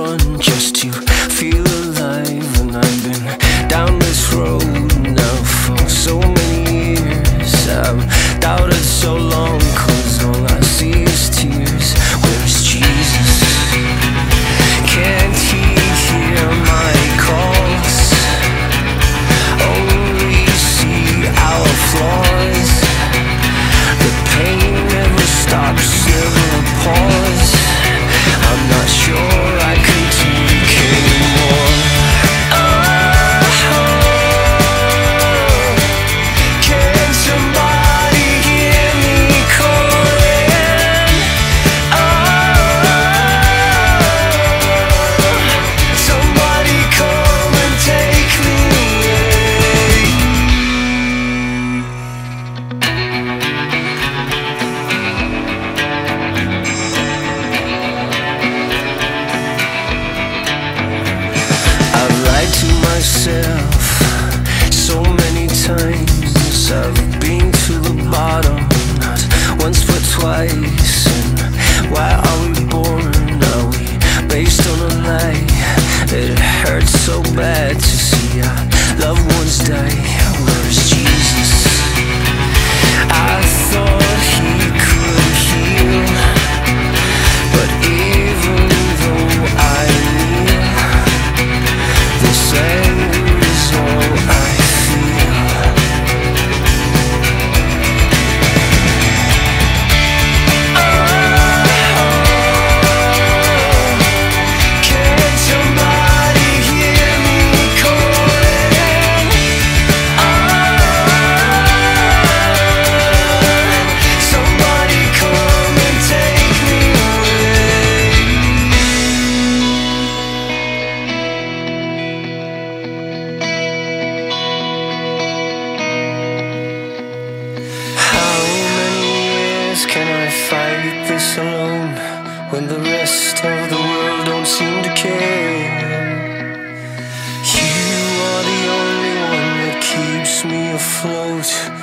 run just to feel alive. And I've been down this road now for so many years. I've doubted so long, 'cause all I see is tears. Where's Jesus? Can't he hear my calls? Only see our flaws. The pain never stops, never a pause. I'm not sure I can take anymore. Can somebody hear me calling? Somebody come and take me away. I've lied to myself so many times. I've been to the bottom, not once but twice. And why are we born? Are we based on a lie? It hurts so bad to see our loved ones die. Where's Jesus? I thought he could heal, but even though I kneel, this anger is all I feel. Can somebody hear me calling? Somebody come and take me away. How many years can I fight this alone, when the rest of the world don't seem to care? You are the only one that keeps me afloat.